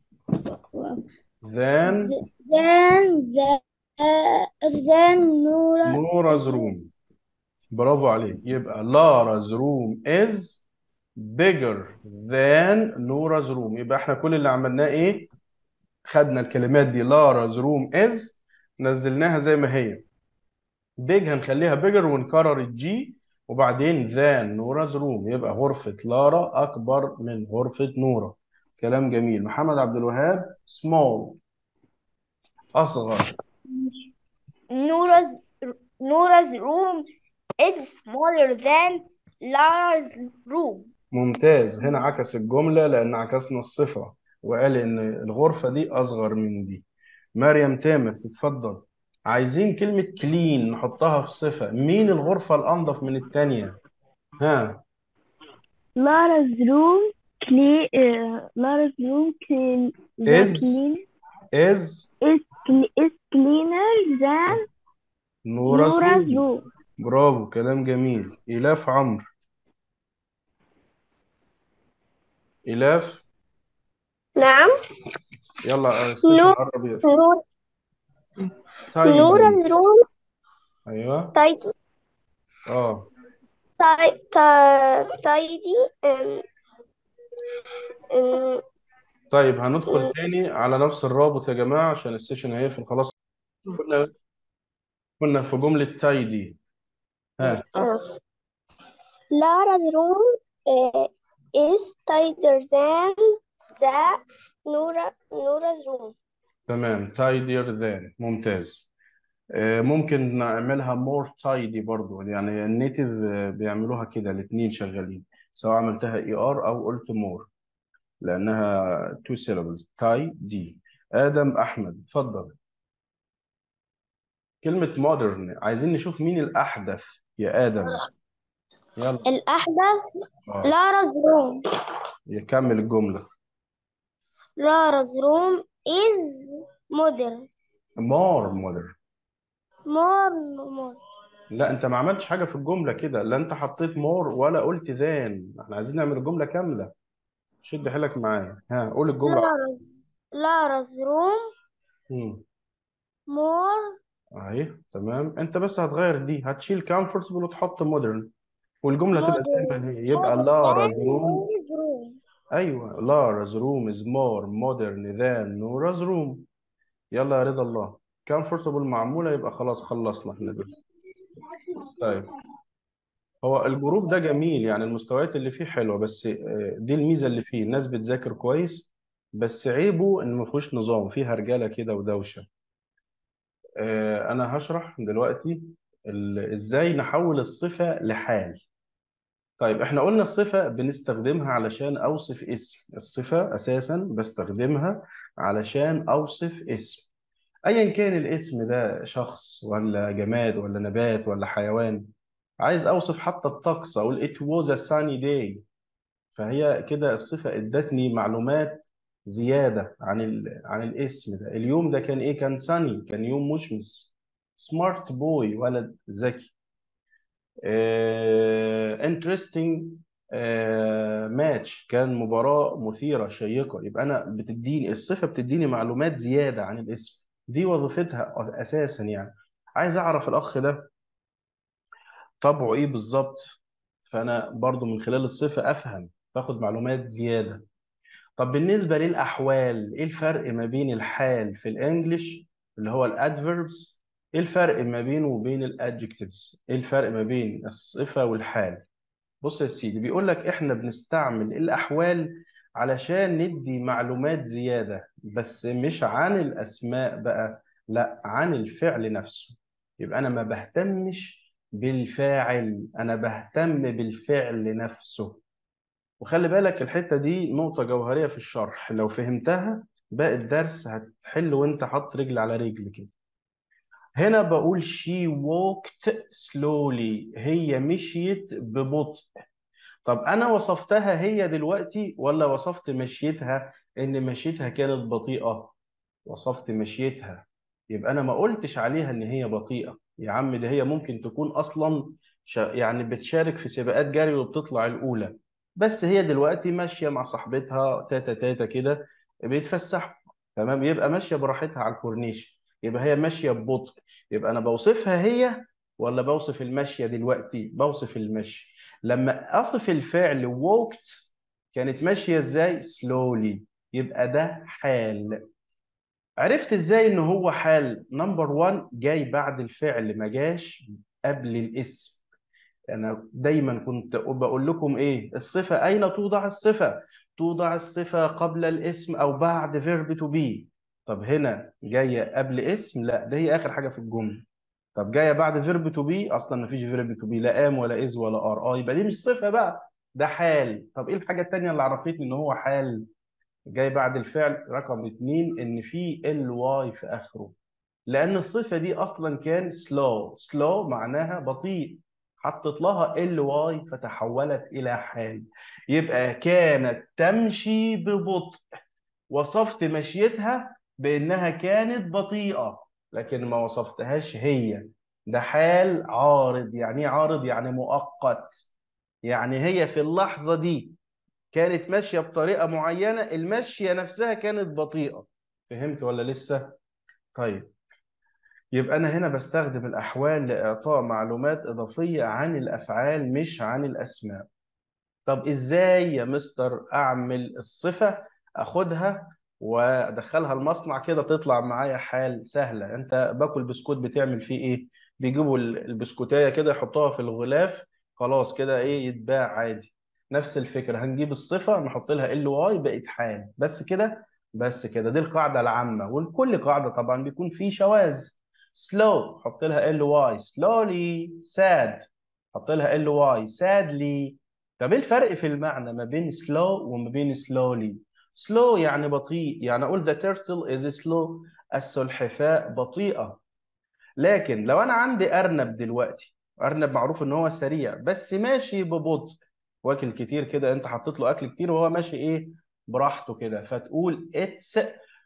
than than the than Nora نورا's room. برافو عليك. يبقى لارا روم is bigger than نورا's room. يبقى احنا كل اللي عملناه ايه؟ خدنا الكلمات دي لارا روم is نزلناها زي ما هي. big هنخليها bigger ونكرر الجي وبعدين than نورا's room. يبقى غرفة لارا أكبر من غرفة نورا. كلام جميل. محمد عبد الوهاب small أصغر. Nora's Nora's room is smaller than Lara's room. ممتاز. هنا عكس الجملة لأن عكسنا الصفة وقال إن الغرفة دي أصغر من دي. مريم تامر تتفضل. عايزين كلمة كلين نحطها في صفة. مين الغرفة الأنظف من التانية؟ ها. Lara's room clean uh, Lara's room clean the is clean is is cle- is cleaner than نورا's Nora's room. room. برافو، كلام جميل. إلاف عمرو. إلاف. نعم. يلا السيشن نور قرب يقفل. نور تايدي. Nora's room أيوه. tidy أه. ti- ti- tidy um, um, طيب هندخل um, تاني على نفس الرابط يا جماعة عشان السيشن هيقفل خلاص. كنا كنا في جملة تايدي. ها. uh, Lara's room uh, is tidier than the Nora Nora's room. تمام. tidier than. ممتاز. آه، ممكن نعملها more tidy برضو. يعني النيتيف بيعملوها كده الاتنين شغالين سواء عملتها اي ار او قلت more لانها two syllables. tidy. ادم احمد اتفضل. كلمة modern عايزين نشوف مين الاحدث يا ادم. يلا. الأحدث اه Lara's room. يكمل الجملة. Lara's room is modern. more modern. More more. لا انت ما عملتش حاجة في الجملة كده. لا انت حطيت more ولا قلت than. احنا عايزين نعمل الجملة كاملة. شد حيلك معايا. ها قول الجملة. Lara's Lara's room مم. more اهي تمام. انت بس هتغير دي، هتشيل comfortable وتحط modern والجملة تبقى زي modern ما هي. يبقى modern لارا than روم. Nora's room. ايوه لارا روم is more modern than نورا's room. يلا يا رضا الله. comfortable معمولة يبقى خلاص خلصنا احنا دول. طيب هو الجروب ده جميل يعني المستويات اللي فيه حلوة بس آه، دي الميزة اللي فيه. الناس بتذاكر كويس بس عيبه ان ما فيهوش نظام، فيه هرجلة كده ودوشة. آه، انا هشرح دلوقتي ال- ازاي نحول الصفة لحال. طيب احنا قلنا الصفة بنستخدمها علشان اوصف اسم. الصفة اساسا بستخدمها علشان اوصف اسم ايا كان الاسم ده، شخص ولا جماد ولا نبات ولا حيوان. عايز اوصف حتى الطقس اقول it was a sunny day. فهي كده الصفة ادتني معلومات زيادة عن ال... عن الاسم ده. اليوم ده كان ايه؟ كان sunny، كان يوم مشمس. smart boy، ولد ذكي. آه... interesting آه... match، كان مباراة مثيرة شيقة. يبقى انا بتديني الصفة بتديني معلومات زيادة عن الاسم، دي وظيفتها اساسا يعني. عايز اعرف الاخ ده طبعه ايه بالظبط، فانا برضو من خلال الصفة افهم، باخد معلومات زيادة. طب بالنسبة للأحوال، إيه الفرق ما بين الحال في الإنجليش اللي هو الأدفيربس؟ إيه الفرق ما بينه وبين الأدجكتيفز؟ إيه الفرق ما بين الصفة والحال؟ بص يا سيدي، بيقول لك إحنا بنستعمل الأحوال علشان ندي معلومات زيادة، بس مش عن الأسماء بقى، لا، عن الفعل نفسه. يبقى أنا ما بهتمش بالفاعل، أنا بهتم بالفعل نفسه. وخلي بالك الحتة دي نقطة جوهرية في الشرح، لو فهمتها باقي الدرس هتحل وانت حاطط رجل على رجل كده. هنا بقول she walked slowly، هي مشيت ببطء. طب أنا وصفتها هي دلوقتي ولا وصفت مشيتها إن مشيتها كانت بطيئة؟ وصفت مشيتها. يبقى أنا ما قلتش عليها إن هي بطيئة يا عم، ده هي ممكن تكون أصلا شا يعني بتشارك في سباقات جري وبتطلع الأولى، بس هي دلوقتي ماشية مع صاحبتها تاتا تاتا كده بيتفسحوا. تمام، يبقى ماشية براحتها على الكورنيش، يبقى هي ماشية ببطء. يبقى أنا بوصفها هي ولا بوصف المشية دلوقتي؟ بوصف المشي. لما أصف الفعل walked كانت ماشية إزاي؟ slowly. يبقى ده حال. عرفت ازاي ان هو حال؟ نمبر واحد، جاي بعد الفعل، ما جاش قبل الاسم. انا دايما كنت بقول لكم ايه الصفة؟ اين توضع الصفة؟ توضع الصفة قبل الاسم او بعد فيرب تو بي. طب هنا جاية قبل اسم؟ لا، ده هي اخر حاجة في الجملة. طب جاية بعد فيرب تو بي؟ اصلا ما فيش فيرب تو بي، لا ام ولا از ولا ار. اه يبقى دي مش صفة بقى، ده حال. طب ايه الحاجة التانية اللي عرفتني ان هو حال؟ جاي بعد الفعل رقم اتنين ان في ال واي في اخره، لان الصفه دي اصلا كان سلو. سلو معناها بطيء، حطت لها ال واي فتحولت الى حال. يبقى كانت تمشي ببطء، وصفت مشيتها بانها كانت بطيئه، لكن ما وصفتهاش هي. ده حال عارض. يعني ايه عارض؟ يعني مؤقت. يعني هي في اللحظه دي كانت ماشية بطريقة معينة، المشية نفسها كانت بطيئة. فهمت ولا لسه؟ طيب، يبقى أنا هنا بستخدم الأحوال لإعطاء معلومات إضافية عن الأفعال مش عن الأسماء. طب إزاي يا مستر أعمل الصفة أخدها وأدخلها المصنع كده تطلع معايا حال؟ سهلة. أنت باكل بسكوت بتعمل فيه إيه؟ بيجيبوا البسكوتاية كده يحطوها في الغلاف، خلاص كده إيه، يتباع عادي. نفس الفكرة، هنجيب الصفة نحط لها ال واي بقت حال، بس كده. بس كده، دي القاعدة العامة، ولكل قاعدة طبعا بيكون في شواذ. slow حط لها ال واي، slowly. sad حط لها ال واي، sadly. طب ايه الفرق في المعنى ما بين slow وما بين slowly؟ slow يعني بطيء، يعني اقول the turtle is slow، السلحفاة بطيئة. لكن لو انا عندي ارنب دلوقتي، ارنب معروف ان هو سريع بس ماشي ببطء، واكل كتير كده، انت حطيت له اكل كتير وهو ماشي ايه، براحته كده، فتقول it's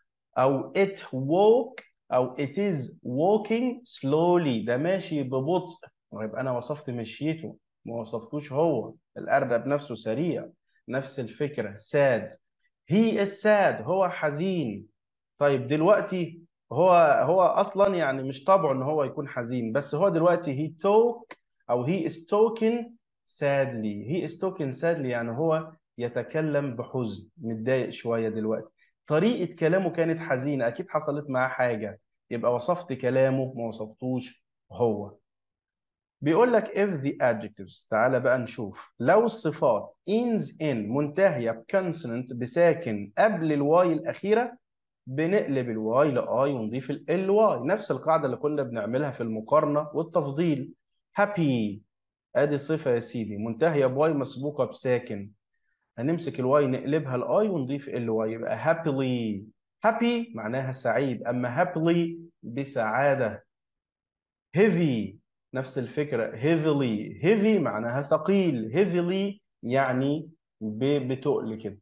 او it walk او it is walking slowly، ده ماشي ببطء. ويبقى انا وصفت مشيته، ما وصفتوش هو. الارنب نفسه سريع. نفس الفكرة sad، he is sad، هو حزين. طيب دلوقتي هو هو اصلا يعني مش طبعه ان هو يكون حزين، بس هو دلوقتي he talk او he is talking sadly. he is talking sadly يعني هو يتكلم بحزن، متضايق شوية دلوقتي. طريقة كلامه كانت حزينة، اكيد حصلت معاه حاجة، يبقى وصفت كلامه ما وصفتوش هو. بيقول لك if the adjectives، تعالى بقى نشوف لو الصفات ends in منتهية بكونسونانت بساكن قبل الواي الأخيرة، بنقلب الواي لاي ونضيف ال واي. نفس القاعده اللي كنا بنعملها في المقارنه والتفضيل. happy، ادي صفه يا سيدي منتهيه بواي مسبوقه بساكن، هنمسك الواي نقلبها لاي ونضيف ال واي، يبقى happily. happy معناها سعيد، اما happily بسعاده. heavy نفس الفكرة. heavily heavy معناها ثقيل، heavily يعني ب- بتقل كده.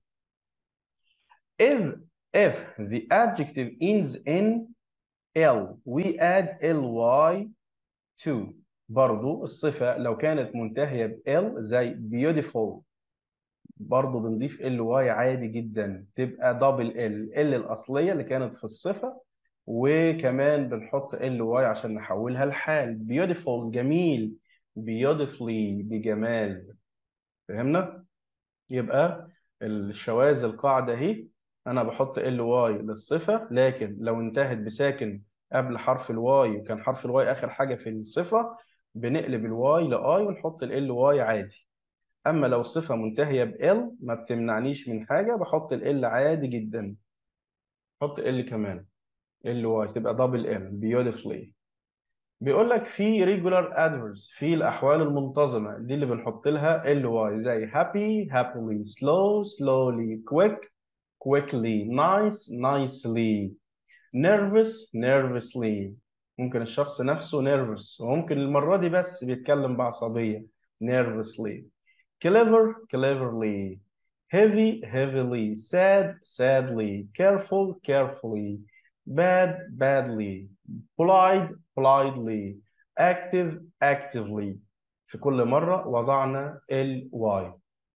if if the adjective ends in L we add ly to. برضو الصفة لو كانت منتهية ب L زي beautiful برضو بنضيف ly عادي جدا، تبقى دبل ال ال الأصلية اللي كانت في الصفة، وكمان بنحط ly عشان نحولها لحال. beautiful جميل، beautifully بجمال. فهمنا؟ يبقى الشواذ القاعدة اهي، أنا بحط ly للصفة، لكن لو انتهت بساكن قبل حرف الواي وكان حرف الواي آخر حاجة في الصفة بنقلب الواي لآي ونحط ly عادي. أما لو الصفة منتهية ب L ما بتمنعنيش من حاجة، بحط ال عادي جدا. حط ال كمان ly تبقى دبل ال beautifully. بيقول لك في regular adverbs في الأحوال المنتظمة دي اللي بنحط لها ly زي happy happily slow slowly quick quickly nice nicely nervous nervously. ممكن الشخص نفسه nervous وممكن المرة دي بس بيتكلم بعصبية nervously. clever cleverly heavy heavily sad sadly careful carefully bad badly polite politely active actively. في كل مرة وضعنا ال واي.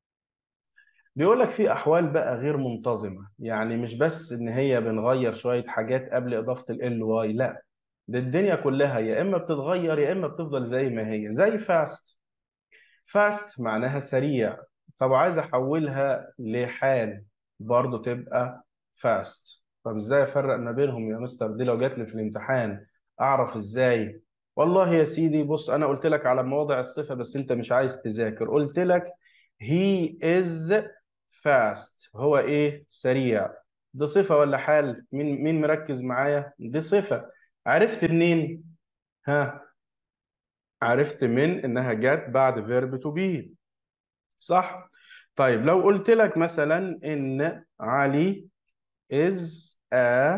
بيقول لك في أحوال بقى غير منتظمة، يعني مش بس إن هي بنغير شوية حاجات قبل إضافة ال واي، لا ده الدنيا كلها يا إما بتتغير يا إما بتفضل زي ما هي. زي fast fast معناها سريع، طب عايز احولها لحال برضو تبقى fast. طب ازاي افرق ما بينهم يا مستر؟ دي لو جات لي في الامتحان اعرف ازاي؟ والله يا سيدي بص، انا قلت لك على مواضع الصفة بس انت مش عايز تذاكر. قلت لك he is fast، هو ايه؟ سريع. دي صفة ولا حال؟ مين مين مركز معايا؟ دي صفة. عرفت منين؟ ها، عرفت من انها جت بعد verb to be، صح؟ طيب لو قلت لك مثلا ان علي is a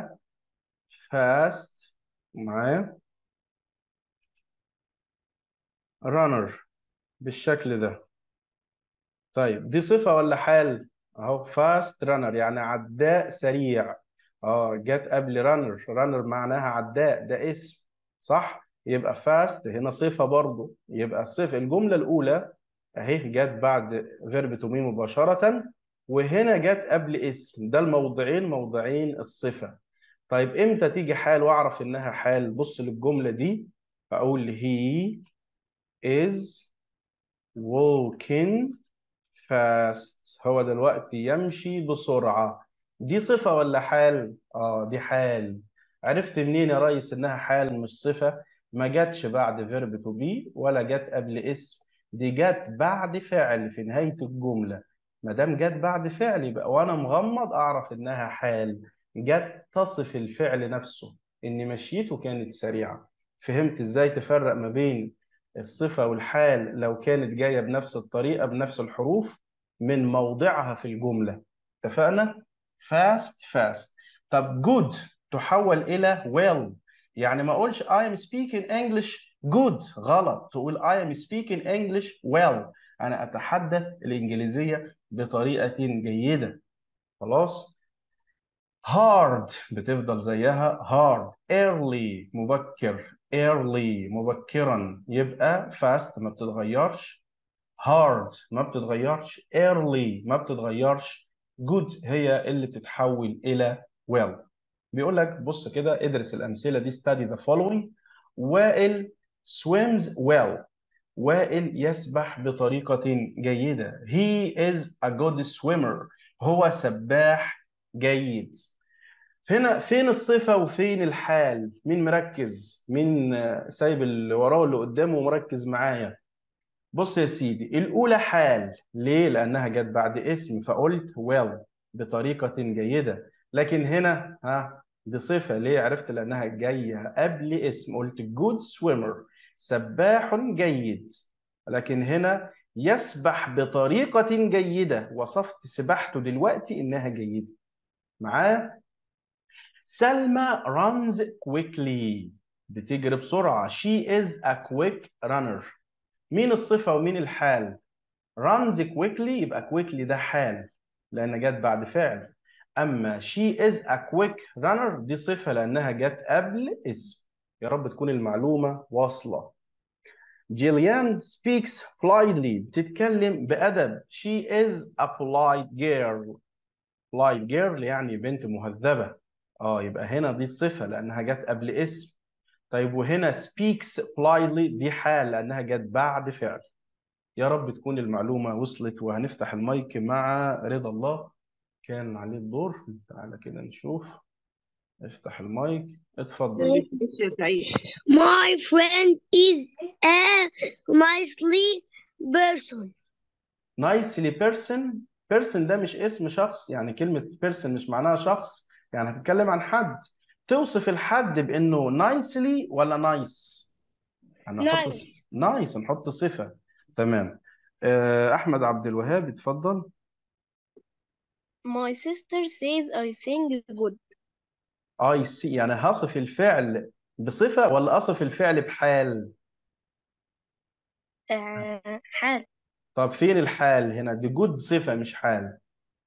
fast معايا runner بالشكل ده، طيب دي صفة ولا حال؟ اهو fast runner يعني عداء سريع، اه جت قبل runner، runner معناها عداء، ده اسم، صح؟ يبقى fast هنا صفة برضو، يبقى الصفة الجملة الأولى اهي جت بعد فيرب تو مي مباشرة، وهنا جت قبل اسم، ده الموضعين موضعين الصفة. طيب امتى تيجي حال واعرف انها حال؟ بص للجملة دي، اقول he is walking fast، هو دلوقتي يمشي بسرعة. دي صفة ولا حال؟ اه دي حال. عرفت منين يا ريس انها حال مش صفة؟ ما جاتش بعد فيرب تو بي ولا جت قبل اسم، دي جت بعد فعل في نهاية الجملة. ما دام جت بعد فعل يبقى وانا مغمض اعرف انها حال، جت تصف الفعل نفسه ان مشيته كانت سريعة. فهمت ازاي تفرق ما بين الصفة والحال لو كانت جاية بنفس الطريقة بنفس الحروف من موضعها في الجملة؟ اتفقنا؟ fast fast. طب good تحول إلى well، يعني ما أقولش I am speaking English good، غلط، تقول I am speaking English well، أنا أتحدث الإنجليزية بطريقة جيدة. خلاص؟ hard بتفضل زيها hard. early مبكر، early مبكرا، يبقى fast ما بتتغيرش، hard ما بتتغيرش، early ما بتتغيرش، good هي اللي بتتحول إلى well. بيقول لك بص كده ادرس الأمثلة دي study the following. وائل swims well، وائل يسبح بطريقة جيدة. he is a good swimmer، هو سباح جيد. هنا فين الصفة وفين الحال؟ مين مركز؟ مين آه، سايب اللي وراه واللي قدامه ومركز معايا؟ بص يا سيدي، الأولى حال، ليه؟ لأنها جت بعد اسم فقلت well بطريقة جيدة. لكن هنا ها دي صفة، ليه؟ عرفت لأنها جاية قبل اسم، قلت good swimmer سباح جيد. لكن هنا يسبح بطريقة جيدة، وصفت سباحته دلوقتي إنها جيدة. معاه؟ سلمى runs quickly، بتجري بسرعة. she is a quick runner. مين الصفة ومين الحال؟ runs quickly يبقى quickly ده حال لأن جت بعد فعل. أما she is a quick runner دي صفة لأنها جت قبل اسم. يا رب تكون المعلومة واصلة. جيليان speaks politely بتتكلم بأدب. she is a polite girl. polite girl يعني بنت مهذبة. اه يبقى هنا دي الصفة لأنها جت قبل اسم. طيب وهنا speaks politely دي حال لأنها جت بعد فعل. يا رب تكون المعلومة وصلت. وهنفتح المايك مع رضا الله كان عليه الدور. تعالى كده نشوف. افتح المايك اتفضل. ماشي يا سعيد. My friend is a nicely person. nicely person. person ده مش اسم شخص، يعني كلمة person مش معناها شخص، يعني هتتكلم عن حد. توصف الحد بأنه nicely ولا nice؟ هنحط Nice. nice هنحط صفة. تمام. آه، أحمد عبد الوهاب اتفضل. My sister says I sing good. I see يعني هصف الفعل بصفة ولا أصف الفعل بحال؟ آه حال. طب فين الحال هنا؟ دي جود صفة مش حال.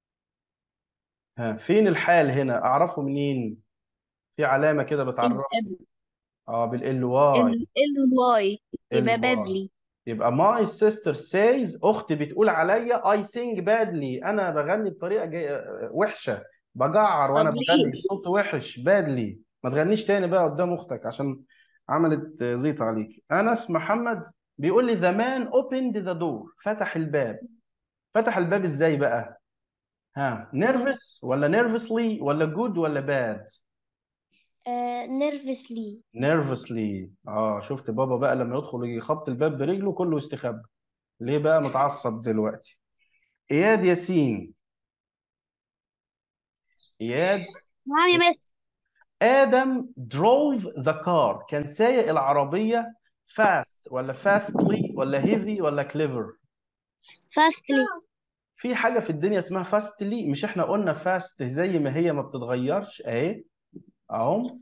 ها فين الحال هنا؟ أعرفه منين؟ في علامة كده بتعرف. اه بالال واي. ال ال واي يبقى ال واي. badly. يبقى my sister says أختي بتقول عليا I sing badly أنا بغني بطريقة جاي... وحشة، بجعر وأنا طب بغني ليه؟ الصوت وحش badly. ما تغنيش تاني بقى قدام أختك عشان عملت زيط عليك. أنس محمد بيقول لي the man opened the door فتح الباب. فتح الباب إزاي بقى؟ ها nervous ولا nervously ولا good ولا bad؟ Uh, nervously. nervously. اه شفت بابا بقى لما يدخل يجي خبط الباب برجله كله يستخبى. ليه بقى متعصب دلوقتي؟ اياد ياسين. اياد. نعم يا مستر. ادم drove the car كان سايق العربيه fast ولا fastly ولا heavy ولا clever؟ fastly. في حاجه في الدنيا اسمها fastly؟ مش احنا قلنا fast زي ما هي ما بتتغيرش اهي اهو.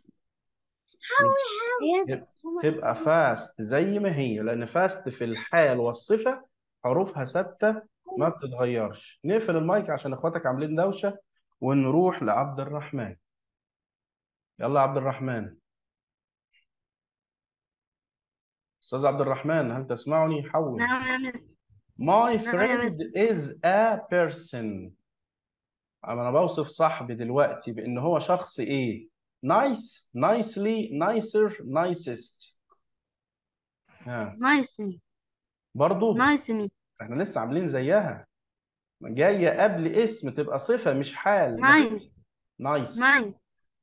تبقى fast زي ما هي لان fast في الحال والصفه حروفها ثابته ما بتتغيرش. نقفل المايك عشان اخواتك عاملين دوشه ونروح لعبد الرحمن. يلا عبد الرحمن. استاذ عبد الرحمن هل تسمعني؟ حول. نعم يا مستر. My نعم يا friend مستر. is a person. انا بوصف صاحبي دلوقتي بان هو شخص ايه؟ nice nicely nicer nicest. ها نايسني. برضو نايسني. احنا لسه عاملين زيها جايه قبل اسم تبقى صفه مش حال. نايس. نايس. نايس.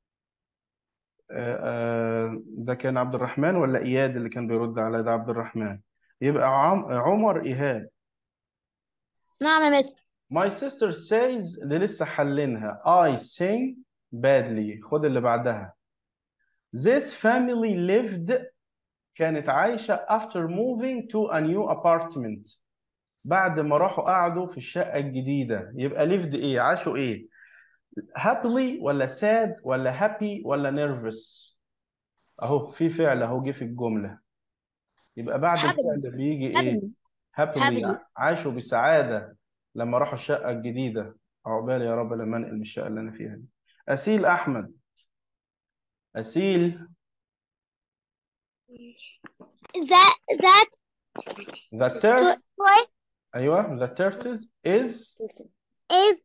ده كان عبد الرحمن ولا اياد اللي كان بيرد على ده؟ عبد الرحمن. يبقى عم... عمر ايهاب. نعم يا مستر. My sister says اللي لسه حلينها I sing badly. خد اللي بعدها. This family lived كانت عايشة after moving to a new apartment بعد ما راحوا قعدوا في الشقة الجديدة. يبقى lived ايه؟ عاشوا ايه؟ happily ولا sad ولا happy ولا nervous؟ اهو في فعل اهو جه في الجملة. يبقى بعد الفعل بيجي ايه؟ happily. عاشوا بسعادة لما راحوا الشقة الجديدة. عقبالي يا رب لما انقل من الشقة اللي انا فيها دي. أسيل أحمد. أسيل. That that The turtle. toy أيوه the turtle is is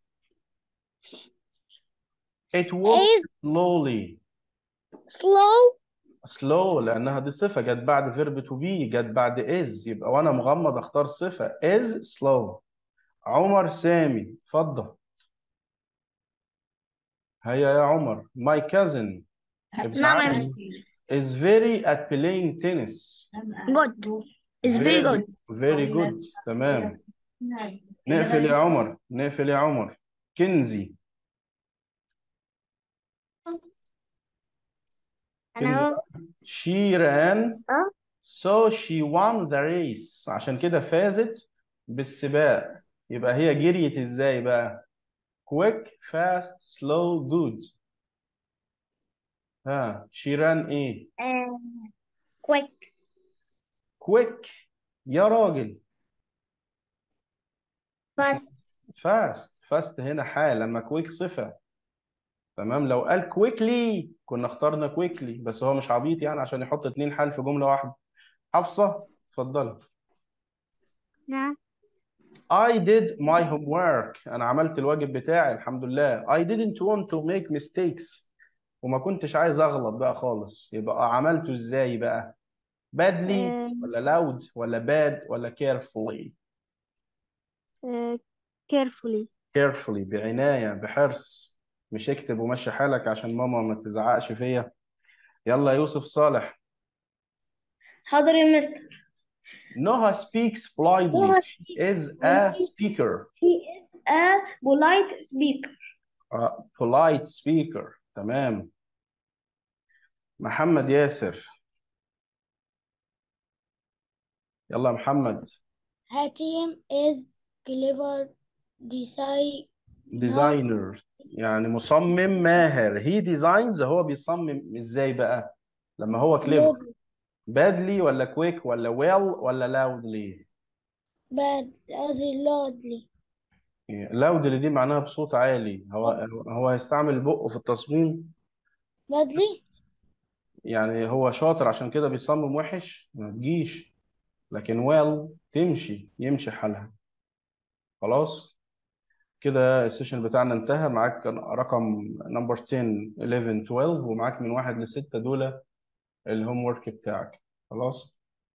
it walks is slowly. slow. slow لأنها دي صفة جت بعد verb to be جت بعد is. يبقى وأنا مغمض أختار صفة is slow. عمر سامي اتفضل. هيا يا عمر. My cousin ابن نعم يا عمي مستر. is very at playing tennis. Good. It's very good. very good. تمام. نقفل يا عمر. نقفل يا عمر. كنزي. أنا أهو. she ran أه. so she won the race عشان كده فازت بالسباق. يبقى هي جريت ازاي بقى؟ quick fast slow good. ها شيران ايه؟ كويك. كويك. يا راجل. فاست. فاست. فاست هنا حال، لما كويك صفة. تمام، لو قال كويكلي كنا اخترنا كويكلي، بس هو مش عبيط يعني عشان يحط اتنين حال في جملة واحدة. حفصة اتفضلي. نعم. I did my homework. أنا عملت الواجب بتاعي الحمد لله. I didn't want to make mistakes. وما كنتش عايز أغلط بقى خالص. يبقى عملته إزاي بقى؟ badly آه، ولا loud ولا bad ولا carefully؟ آه، carefully. carefully بعناية بحرص. مش اكتب ومشي حالك عشان ماما ما تزعقش فيا. يلا يوسف صالح. حاضر يا مستر. Noah speaks politely. Is a speaker. He is a polite speaker. Uh, polite speaker. تمام. محمد ياسر. يلا يا محمد. Hatim is clever designer. designer يعني مصمم ماهر. he designs، هو بيصمم ازاي بقى لما هو clever؟ badly ولا quick ولا well ولا loudly؟ bad as loudly. loudly دي معناها بصوت عالي. هو هو هيستعمل بقه في التصميم badly. يعني. هو شاطر عشان كده بيصمم وحش؟ ما تجيش. لكن well تمشي، يمشي حالها. خلاص كده السيشن بتاعنا انتهى. معاك رقم نمبر عشرة حداشر اتناشر ومعاك من واحد لستة دول الهوم ورك بتاعك. خلاص.